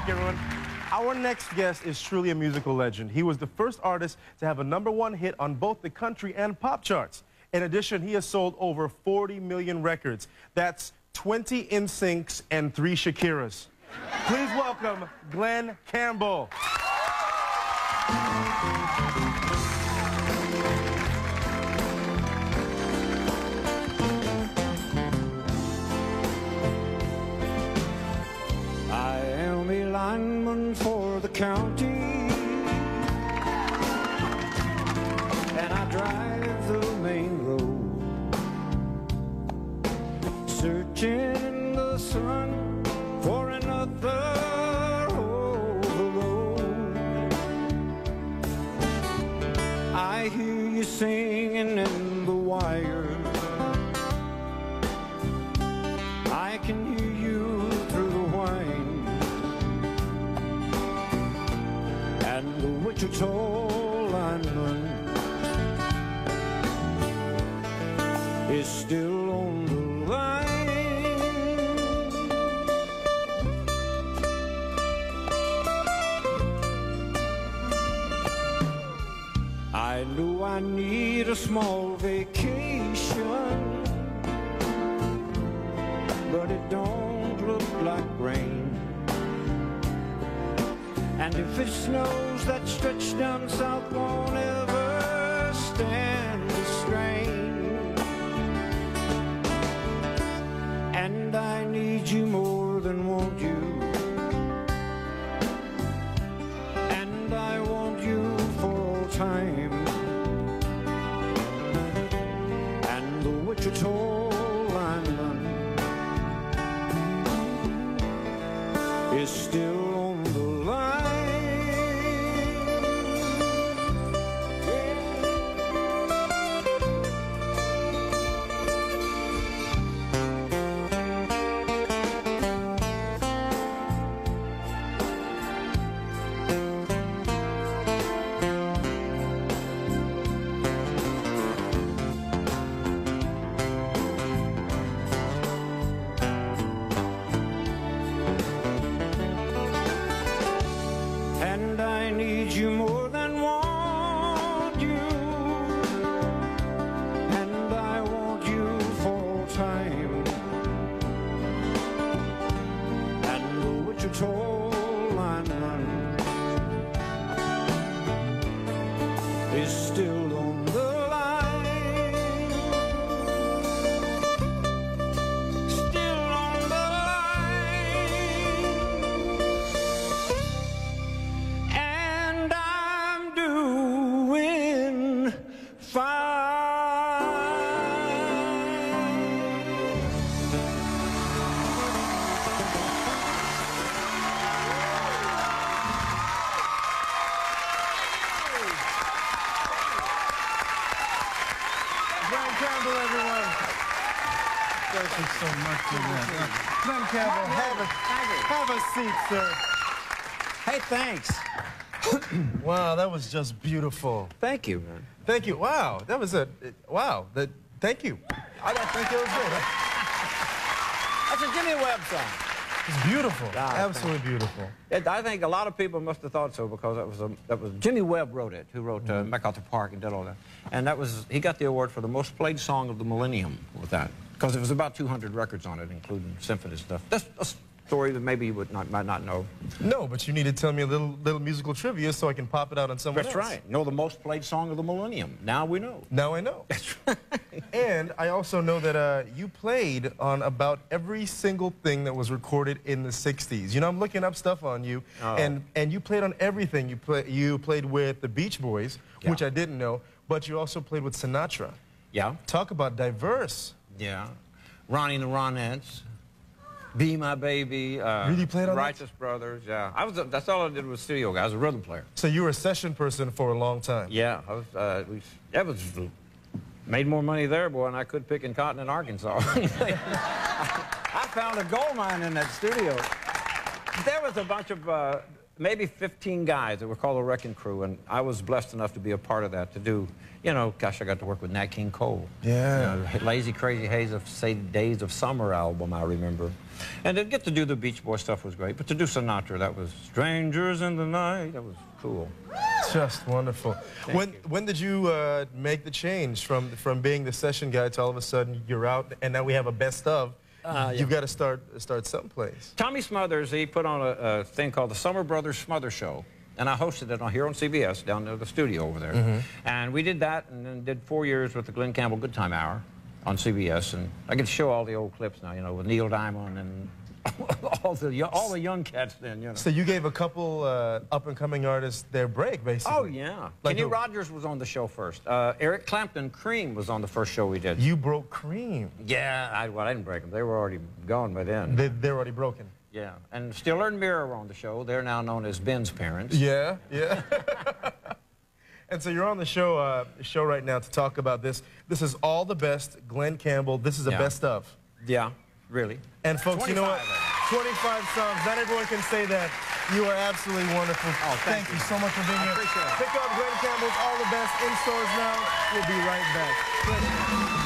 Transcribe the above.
back, everyone. Our next guest is truly a musical legend. He was the first artist to have a #1 hit on both the country and pop charts. In addition, he has sold over 40 million records. That's 20 NSYNCs and 3 Shakiras. Please welcome Glen Campbell. I am a lineman for the county, and I drive the main road, searching in the sun for another overload. I hear you singing in the wire, I can hear you through the whine, and the Wichita lineman is still on the line. I know I need a small vacation, but it don't look like rain. And if it snows, that stretch down south won't ever stand the strain. And I need you more than want you, and I want you for all time. And the Wichita lineman is still on the line. And I need you more than want you, and I want you for all time. And the Wichita lineman is still on the line, still on the line. And I'm doing fine. Glen Campbell, everyone. Thank you so much for that. Glen Campbell, have a seat, sir. Hey, thanks. Wow, that was just beautiful. Thank you, man. Thank you. Wow, that was wow. Thank you. I think it was good. That's a Jimmy Webb song. It's beautiful. Ah, Absolutely beautiful. I think a lot of people must have thought so, because that was Jimmy Webb wrote it, who wrote MacArthur Park and did all that. And he got the award for the most played song of the millennium with that, because it was about 200 records on it, including symphony stuff. That's a story that maybe you might not know. No, but you need to tell me a little musical trivia so I can pop it out on someone else. That's right. Know the most played song of the millennium. Now we know. Now I know. That's right. And I also know that you played on about every single thing that was recorded in the 60s. You know, I'm looking up stuff on you, and you played on everything. You played with the Beach Boys, which I didn't know, but you also played with Sinatra. Yeah. Talk about diverse. Yeah. Ronnie and the Ronettes. Be My Baby. Really played on Righteous Brothers. Yeah. That's all I did was studio guy. I was a rhythm player. So you were a session person for a long time. Yeah. That was made more money there, boy, than I could pick in cotton in Arkansas. I found a gold mine in that studio. There was a bunch of maybe 15 guys that were called the Wrecking Crew, and I was blessed enough to be a part of that, to do, you know, gosh, I got to work with Nat King Cole. Yeah. You know, Lazy Crazy Days of Summer album, I remember. And to get to do the Beach Boy stuff was great, but to do Sinatra, that was Strangers in the Night, that was cool. Just wonderful. When did you make the change from being the session guy to all of a sudden you're out and now we have a best of? You've got to start someplace. Tommy Smothers, he put on a thing called the Summer Brothers Smother Show, and I hosted it here on CBS down near the studio over there. And we did that, and then did 4 years with the Glenn Campbell Good Time Hour on CBS, and I get to show all the old clips now, you know, with Neil Diamond and all the young cats then, you know. So you gave a couple up-and-coming artists their break, basically. Oh, yeah. Like Kenny Rogers was on the show first. Eric Clapton, Cream, was on the first show we did. You broke Cream. Yeah, I didn't break them. They were already gone by then. They're already broken. Yeah, and Stiller and Mira were on the show. They're now known as Ben's parents. Yeah, yeah. And so you're on the show right now to talk about this. This is all the best, Glenn Campbell. This is a best of. Yeah, really. And folks, you know what? 25 songs. Not everyone can say that. You are absolutely wonderful. Oh, thank you so much for being here. Appreciate it. Pick up Glenn Campbell's All the Best in stores now. We'll be right back.